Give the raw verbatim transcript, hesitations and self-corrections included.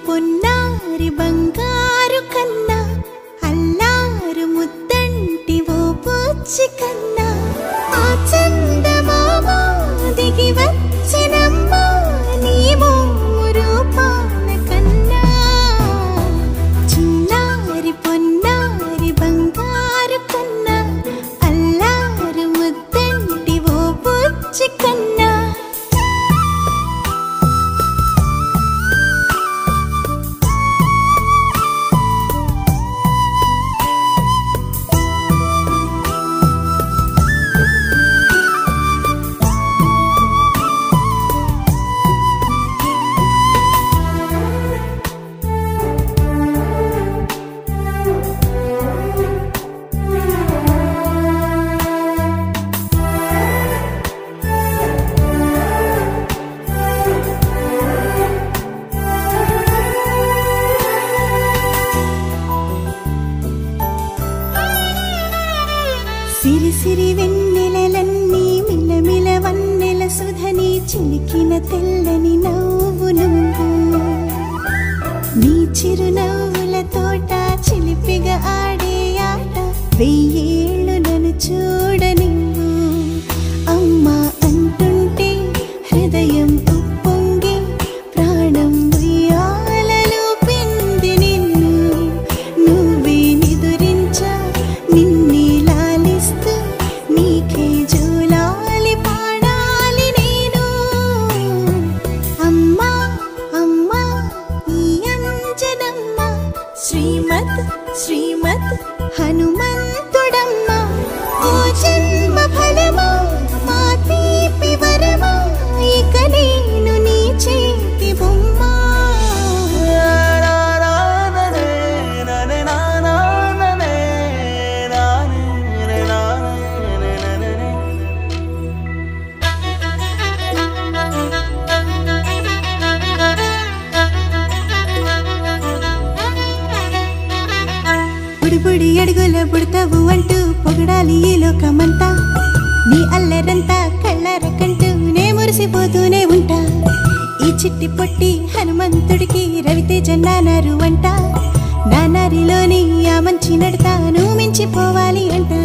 పొన్నారి బంగారు కన్నా అల్లారు ముద్దంటి ఓ బుచ్చి కన్నా ఆ చందమామ దిగి వచ్చినమ్మ నీ మోము రూపాన కన్నా చిన్నారి పొన్నారి బంగారు కన్నా అల్లారు ముద్దంటి ఓ బుచ్చి కన్నా సిరి సిరి వెన్నెలలన్నీ మిలమిల వన్నెల సుధని చిలికిన తెల్లని నవ్వు నువ్వు నీ చిరునవ్వుల తోట చిలిపిగా ఆడే ఆట వెయ్యేళ్ళు నన్ను చూడ నువ్వు అమ్మా అంటుంటే హృదయం ఉప్పొంగి ప్రాణం ఉయ్యాలలో పిండి నిన్ను నువ్వే నిదురించా నిన్నే నీకే జోలాలి పాడాలి నేను అమ్మా అమ్మా ఈ అంజనమ్మ శ్రీమత్ శ్రీమత్ హనుమంతుడమ్మ ఓ జన్మ ఫలమా మా తీపి వరమా ఇక నేను నీ చేతి బొమ్మ బుడి అడుగుల బుడతావు అంటూ పొగడాలి ఈ లోకమంతా నీ అల్లరంతా కళ్ళారకంటూ నే మురిసిపోతూనే ఉంటా ఈ చిట్టి పొట్టి హనుమంతుడికి రవితేజ నానారు అంట నానారిలోని ఆ మంచి నడతా నువ్వు మించిపోవాలి అంట